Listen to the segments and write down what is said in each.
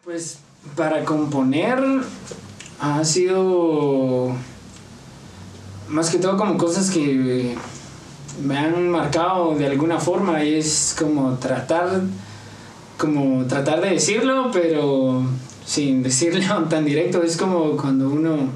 Pues para componer ha sido más que todo como cosas que me han marcado de alguna forma, y es como tratar de decirlo, pero sin decirlo tan directo. Es como cuando uno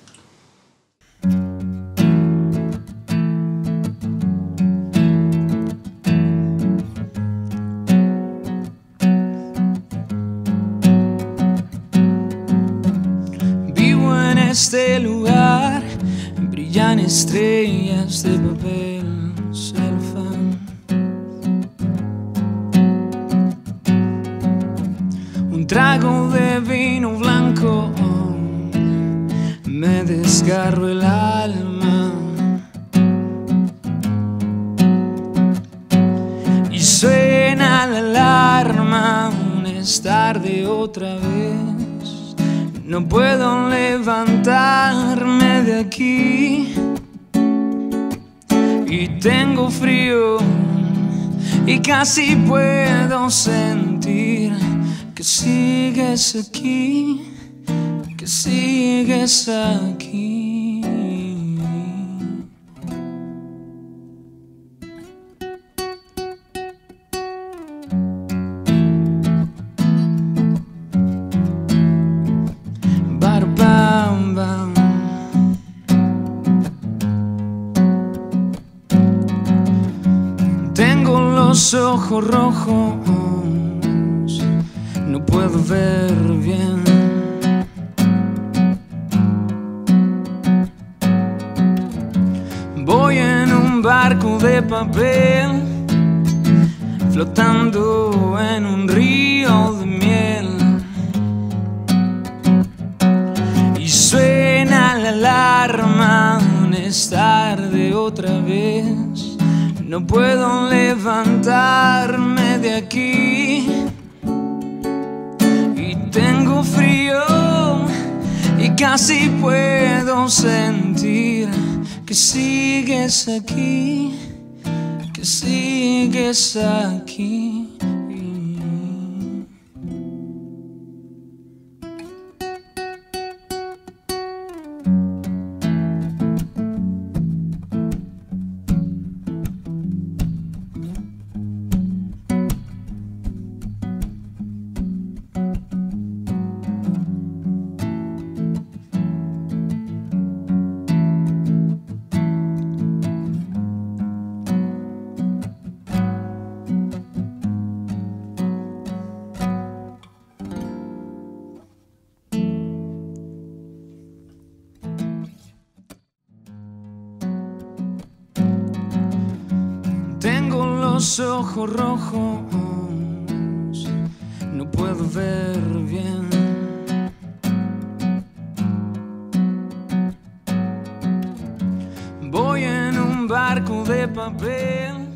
este lugar brillan estrellas de papel celofán. Un trago de vino blanco me desgarró el alma y suena la alarma. Es tarde otra vez. No puedo levantarme de aquí y tengo frío y casi puedo sentir que sigues aquí, que sigues aquí. Tengo los ojos rojos, no puedo ver bien. Voy en un barco de papel, flotando en un río de miel. Y suena la alarma, es tarde otra vez. No puedo levantarme de aquí y tengo frío y casi puedo sentir que sigues aquí, que sigues aquí. Tengo los ojos rojos, no puedo ver bien. Voy en un barco de papel,